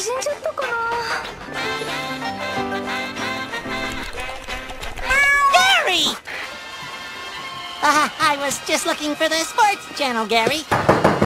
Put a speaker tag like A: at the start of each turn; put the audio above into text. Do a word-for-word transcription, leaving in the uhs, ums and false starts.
A: 死んじゃったかな。
B: Gary! Uh, I was just looking for the sports channel, Gary.